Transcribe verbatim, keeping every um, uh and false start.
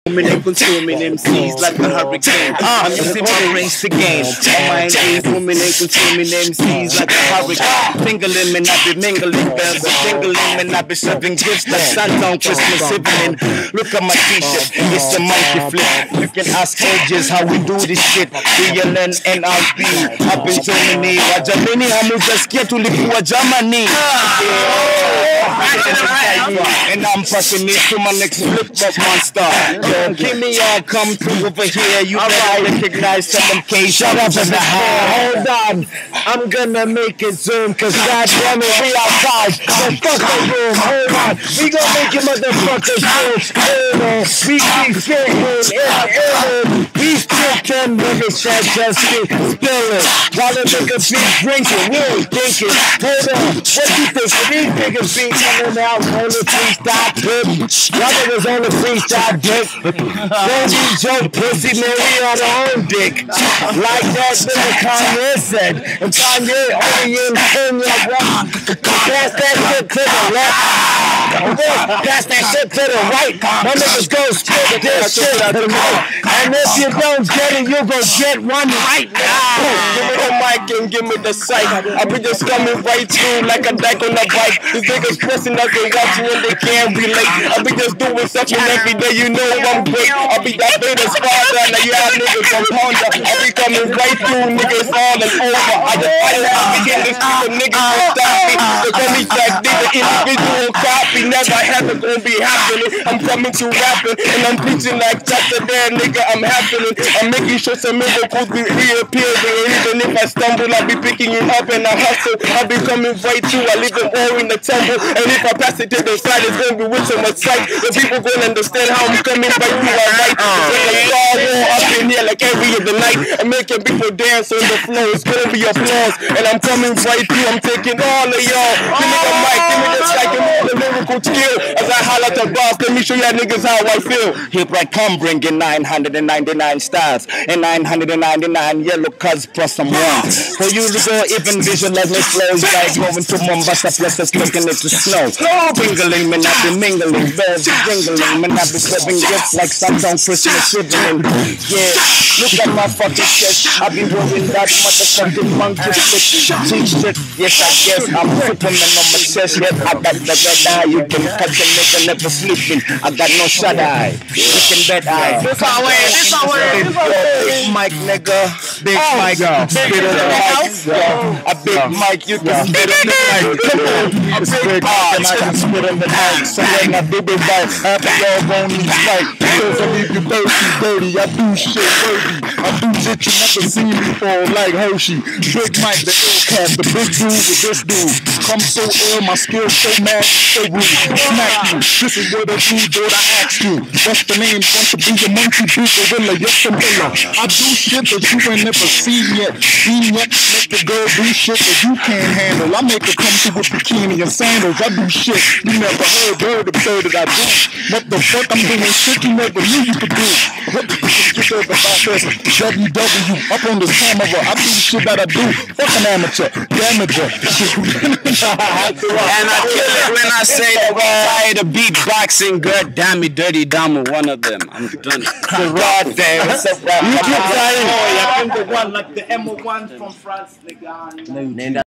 and consuming M Cs like a hurricane. I'm using my range to gain. My mind is women and consuming M Cs like a hurricane. Mingling and I be mingling, bells are jingling, and I be serving gifts like Santa on Christmas evening. Look at my t-shirt, it's a monkey flip. You can ask ages how we do this shit. B L N N R B, I've been Germany. Wajamini hamujasikia tulikuwa Germany. And I'm passing it to my next flip-up monster. Yo, give me all come through over here. You better recognize some of them. Shut up in the house. Hold on, I'm gonna make it zoom, cause goddamn it, we outside. So fuck the room, hold on. We gon' make you motherfuckers feel. We keep fitting in, in. We still can niggas that just keep spilling. While the niggas be drinking, we ain't thinking. Hold on, what you think? These niggas be coming out on the freestyle tip. Y'all niggas on the freestyle dick. Don't be joke, pussy, man, we on our own dick. Like that nigga Kanye said. And Kanye only in Kenya, pass that shit to the left. Pass that shit to the right. My niggas go spit this shit to the right. And if you don't get it, you gon' get one right now. Give me the mic and give me the sight. I be just coming right through like a dyke on a bike. These niggas pressing us and watching and they can't relate. I be just doing something every day, you know I'm great. I be that latest father, now y'all niggas from Honda. I be coming right through, niggas all and over. I just fight it, I be getting this stupid niggas won't stop me. They call me Jack Digger, individual copy. Never ever gonna be happening. I'm coming to rapping and I'm preaching like chapter there, nigga. I'm happening. I'm making sure some miracles be reappearing. Even if I stumble, I'll be picking it up and I hustle. I'll be coming right through. I leave them all in the tumble. And if I pass it to the side, it's gonna be with so much sight. The people gonna understand how I'm coming right through. I write like a star war up in here like every other night. I'm making people dance on the floor. It's gonna be applause. And I'm coming right through. I'm taking all of y'all. Give me the mic, give me the strike, give me the lyrical skill. As I holler to boss, let me show y'all niggas how I feel. Here I come bringing nine hundred ninety-nine stars and nine hundred ninety-nine yellow cuz plus some one. For you to go even visualize me flows like going to Mombasa plus us making it to snow. Mingling, man, I be mingling, bells be jingling, man, I be serving gifts like Santa on Christmas evening. Yeah, look at my fucking chest. I be wearing that motherfucking monkey flip t-shirt. Yes, I guess I'm Superman on my chest. Yes, I got the red eye. You can catch a nigga never sleeping. I got no shut eye. You can bet eye. This our way, this our way, this our way. Big Mike, nigga. Big Mike. Spit on the mic. A big Mike, you can spit on the mic. Come on. A big Mike, and I can spit on the mic. So when I do the right, after y'all on these right. Because I leave you dirty, dirty. I do shit dirty. I do shit you never seen before, like Hershey. Big Mike, the ill cat, the big dude with this dude. Come so ill, my skills so mad, so rude. Smack you. This is what I do, dude. I ask you. What's the name? Want to be a monkey, be gorilla, yes, a gorilla. I do shit that you ain't never seen yet. Seen yet. Let the girl do shit that you can't handle. I make her come through with bikini and sandals. I do shit you never heard. Heard the bird that I do. What the fuck? I'm doing shit you never knew you could do. What the fuck you think about this? W W up on this camera. I do the shit that I do. Fuck an amateur. Damager. And I kill it when I say that I'm tired of beatboxing. God damn it, Dirty Damo, one of them. I'm done. The Rod there. What's up, Rod? You keep saying, I'm the one like the M one from France, nigga.